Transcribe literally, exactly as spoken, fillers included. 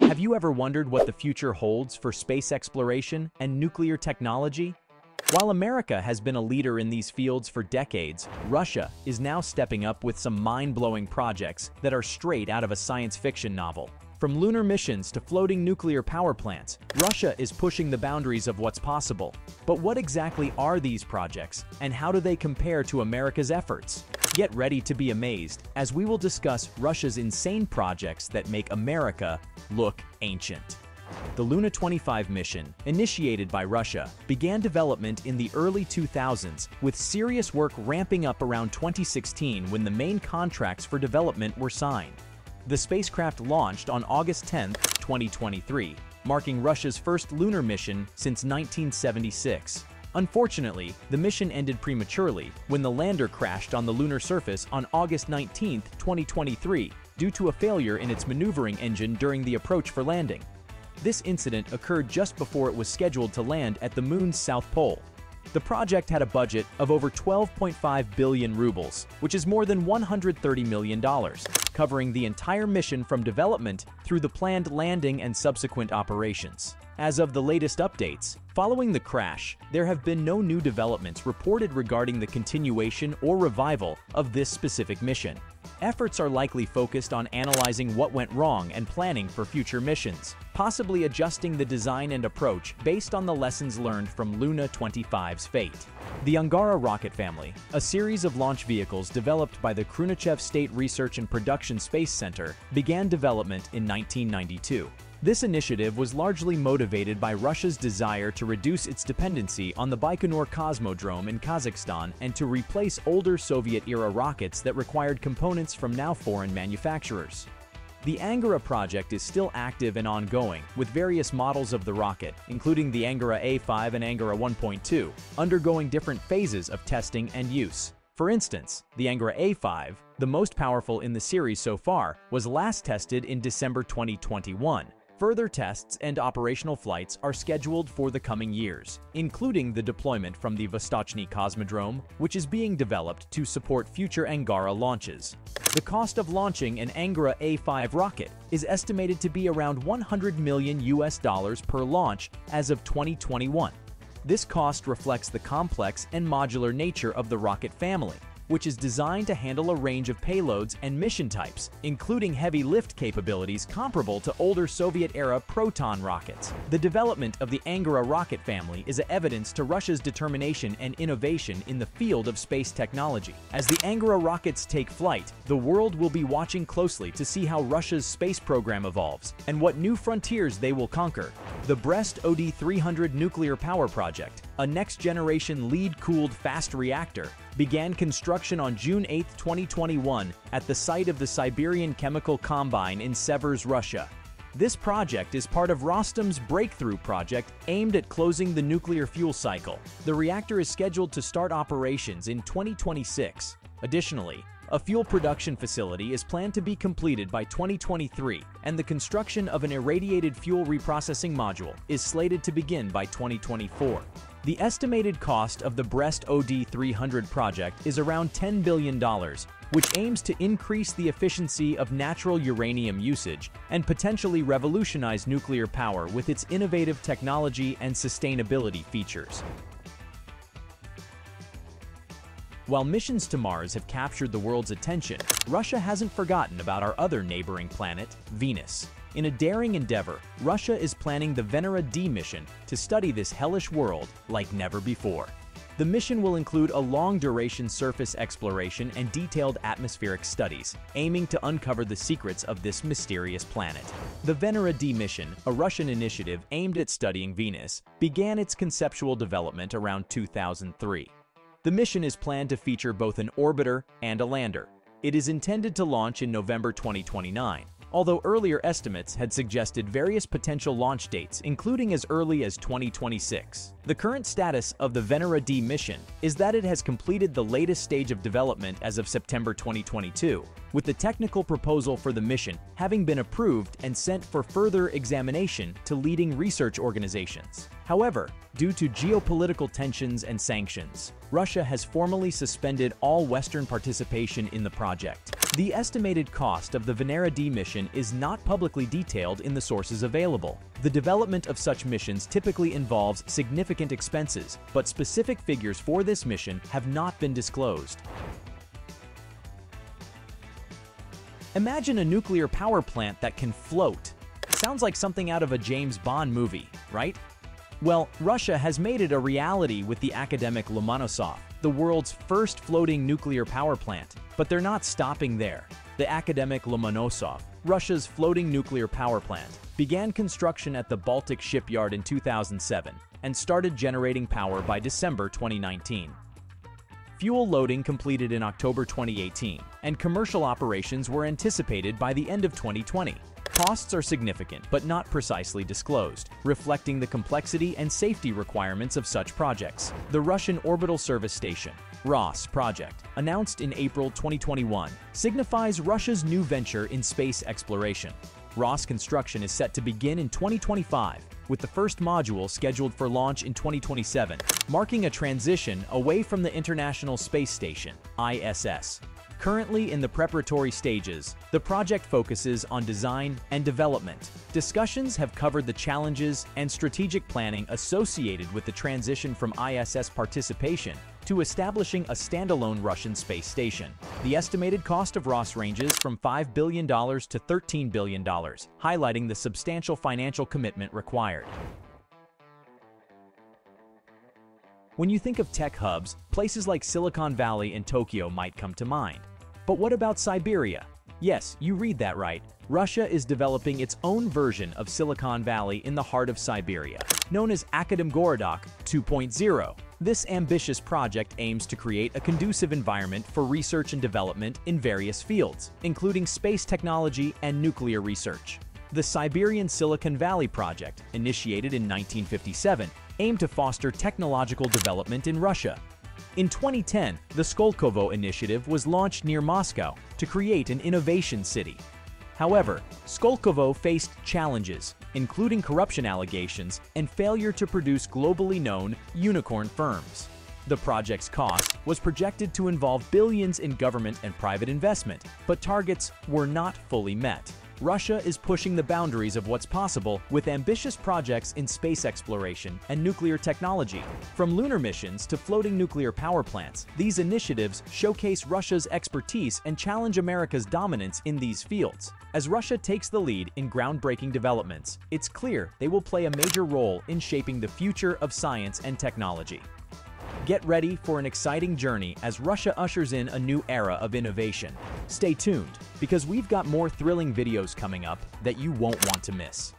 Have you ever wondered what the future holds for space exploration and nuclear technology? While America has been a leader in these fields for decades, Russia is now stepping up with some mind-blowing projects that are straight out of a science fiction novel. From lunar missions to floating nuclear power plants, Russia is pushing the boundaries of what's possible. But what exactly are these projects, and how do they compare to America's efforts? Get ready to be amazed, as we will discuss Russia's insane projects that make America look ancient. The Luna twenty-five mission, initiated by Russia, began development in the early two thousands, with serious work ramping up around twenty sixteen when the main contracts for development were signed. The spacecraft launched on August tenth, twenty twenty-three, marking Russia's first lunar mission since nineteen seventy-six. Unfortunately, the mission ended prematurely when the lander crashed on the lunar surface on August nineteenth, twenty twenty-three, due to a failure in its maneuvering engine during the approach for landing. This incident occurred just before it was scheduled to land at the Moon's south pole. The project had a budget of over twelve point five billion rubles, which is more than one hundred thirty million dollars, covering the entire mission from development through the planned landing and subsequent operations. As of the latest updates, following the crash, there have been no new developments reported regarding the continuation or revival of this specific mission. Efforts are likely focused on analyzing what went wrong and planning for future missions, possibly adjusting the design and approach based on the lessons learned from Luna twenty-five's fate. The Angara rocket family, a series of launch vehicles developed by the Khrunichev State Research and Production Space Center, began development in nineteen ninety-two. This initiative was largely motivated by Russia's desire to reduce its dependency on the Baikonur Cosmodrome in Kazakhstan and to replace older Soviet-era rockets that required components from now foreign manufacturers. The Angara project is still active and ongoing, with various models of the rocket, including the Angara A five and Angara one point two, undergoing different phases of testing and use. For instance, the Angara A five, the most powerful in the series so far, was last tested in December twenty twenty-one. Further tests and operational flights are scheduled for the coming years, including the deployment from the Vostochny Cosmodrome, which is being developed to support future Angara launches. The cost of launching an Angara A five rocket is estimated to be around one hundred million U S dollars per launch as of twenty twenty-one. This cost reflects the complex and modular nature of the rocket family, which is designed to handle a range of payloads and mission types, including heavy lift capabilities comparable to older Soviet-era Proton rockets. The development of the Angara rocket family is evidence to Russia's determination and innovation in the field of space technology. As the Angara rockets take flight, the world will be watching closely to see how Russia's space program evolves and what new frontiers they will conquer. The Brest-O D three hundred nuclear power project, a next-generation lead-cooled fast reactor, began construction on June eighth, twenty twenty-one at the site of the Siberian Chemical Combine in Severs, Russia. This project is part of Rostom's breakthrough project aimed at closing the nuclear fuel cycle. The reactor is scheduled to start operations in twenty twenty-six. Additionally, a fuel production facility is planned to be completed by twenty twenty-three, and the construction of an irradiated fuel reprocessing module is slated to begin by twenty twenty-four. The estimated cost of the Brest-O D three hundred project is around ten billion dollars, which aims to increase the efficiency of natural uranium usage and potentially revolutionize nuclear power with its innovative technology and sustainability features. While missions to Mars have captured the world's attention, Russia hasn't forgotten about our other neighboring planet, Venus. In a daring endeavor, Russia is planning the Venera-D mission to study this hellish world like never before. The mission will include a long-duration surface exploration and detailed atmospheric studies, aiming to uncover the secrets of this mysterious planet. The Venera-D mission, a Russian initiative aimed at studying Venus, began its conceptual development around two thousand three. The mission is planned to feature both an orbiter and a lander. It is intended to launch in November twenty twenty-nine. Although earlier estimates had suggested various potential launch dates, including as early as twenty twenty-six. The current status of the Venera-D mission is that it has completed the latest stage of development as of September twenty twenty-two, with the technical proposal for the mission having been approved and sent for further examination to leading research organizations. However, due to geopolitical tensions and sanctions, Russia has formally suspended all Western participation in the project. The estimated cost of the Venera-D mission is not publicly detailed in the sources available. The development of such missions typically involves significant expenses, but specific figures for this mission have not been disclosed. Imagine a nuclear power plant that can float. Sounds like something out of a James Bond movie, right? Well, Russia has made it a reality with the academic Lomonosov, the world's first floating nuclear power plant. But they're not stopping there. The academic Lomonosov, Russia's floating nuclear power plant, began construction at the Baltic shipyard in two thousand seven and started generating power by December twenty nineteen. Fuel loading completed in October twenty eighteen, and commercial operations were anticipated by the end of twenty twenty. Costs are significant but not precisely disclosed, reflecting the complexity and safety requirements of such projects. The Russian Orbital Service Station, R O S project, announced in April twenty twenty-one, signifies Russia's new venture in space exploration. R O S construction is set to begin in twenty twenty-five, with the first module scheduled for launch in twenty twenty-seven, marking a transition away from the International Space Station, I S S. Currently in the preparatory stages, the project focuses on design and development. Discussions have covered the challenges and strategic planning associated with the transition from I S S participation to establishing a standalone Russian space station. The estimated cost of R O S ranges from five billion dollars to thirteen billion dollars, highlighting the substantial financial commitment required. When you think of tech hubs, places like Silicon Valley and Tokyo might come to mind. But what about Siberia? Yes, you read that right. Russia is developing its own version of Silicon Valley in the heart of Siberia, known as Akademgorodok two point oh. This ambitious project aims to create a conducive environment for research and development in various fields, including space technology and nuclear research. The Siberian Silicon Valley project, initiated in nineteen fifty-seven, aimed to foster technological development in Russia. In twenty ten, the Skolkovo initiative was launched near Moscow to create an innovation city. However, Skolkovo faced challenges, including corruption allegations and failure to produce globally known unicorn firms. The project's cost was projected to involve billions in government and private investment, but targets were not fully met. Russia is pushing the boundaries of what's possible with ambitious projects in space exploration and nuclear technology. From lunar missions to floating nuclear power plants, these initiatives showcase Russia's expertise and challenge America's dominance in these fields. As Russia takes the lead in groundbreaking developments, it's clear they will play a major role in shaping the future of science and technology. Get ready for an exciting journey as Russia ushers in a new era of innovation. Stay tuned, because we've got more thrilling videos coming up that you won't want to miss.